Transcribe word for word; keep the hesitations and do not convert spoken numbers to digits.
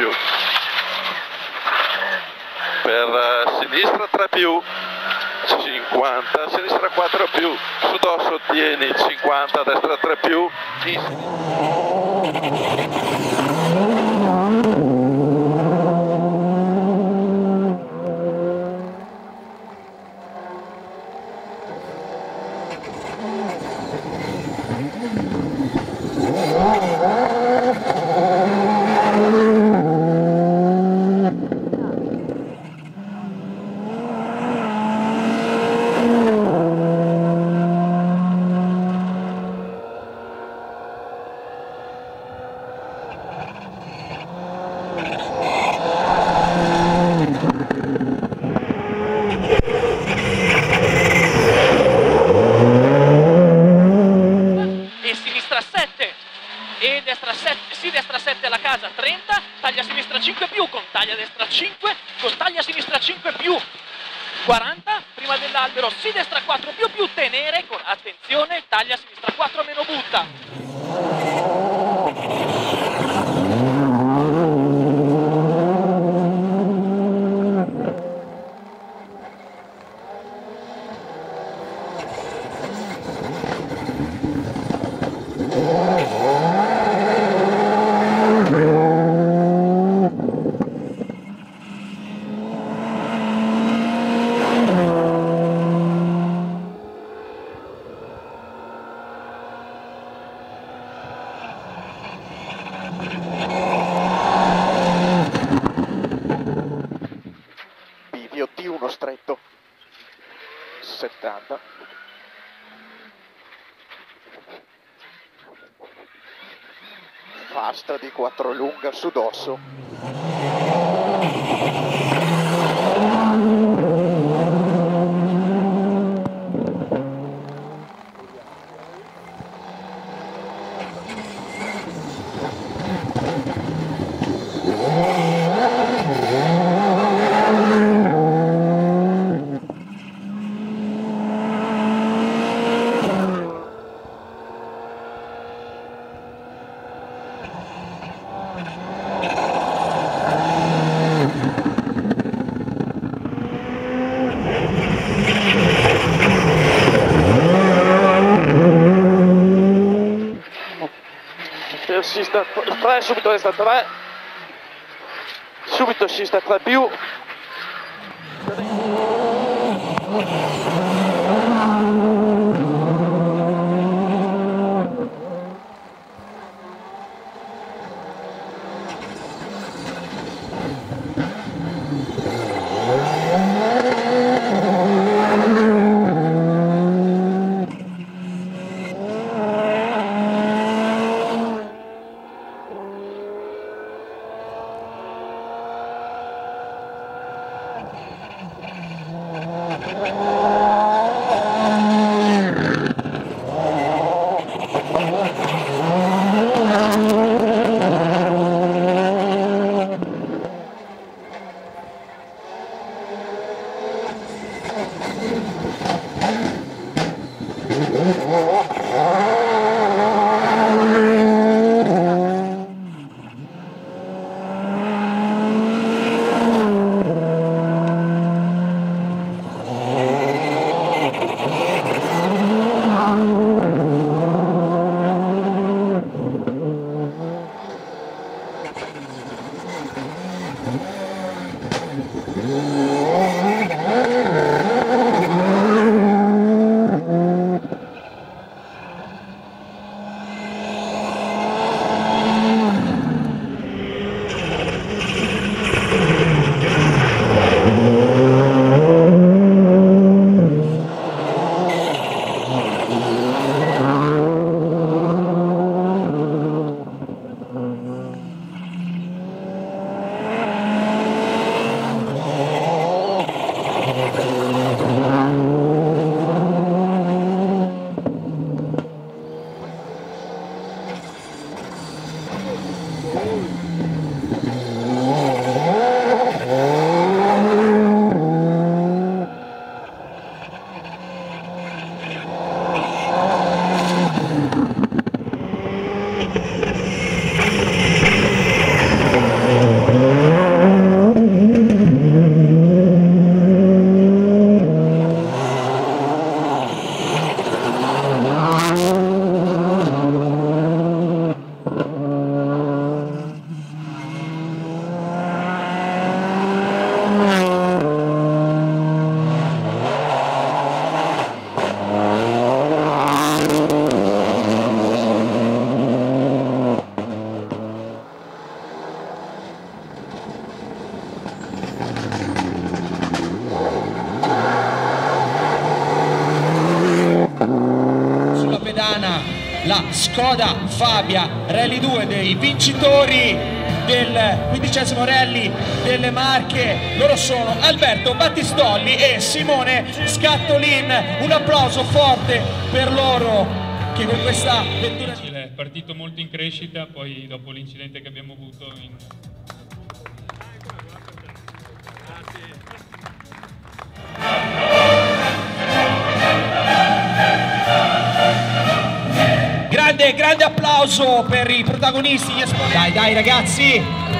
più. Per uh, sinistra tre più, cinquanta, sinistra quattro più, su dosso tieni cinquanta, destra tre più, trenta, taglia sinistra cinque più, con taglia destra cinque, con taglia sinistra cinque più, quaranta, prima dell'albero, si destra quattro più più, tenere, con attenzione, taglia sinistra quattro meno butta. Bivio D uno stretto, settanta. Fast di quattro lunga su dosso. Assista tre, subito destra tre, subito assista tre più. Oh, la Skoda Fabia Rally due, dei vincitori del quindicesimo Rally delle Marche. Loro sono Alberto Battistolli e Simone Scattolin. Un applauso forte per loro che con questa vettura è partito molto in crescita, poi dopo l'incidente che abbiamo avuto in... Grande, grande applauso per i protagonisti, gli esponenti. Dai, dai ragazzi,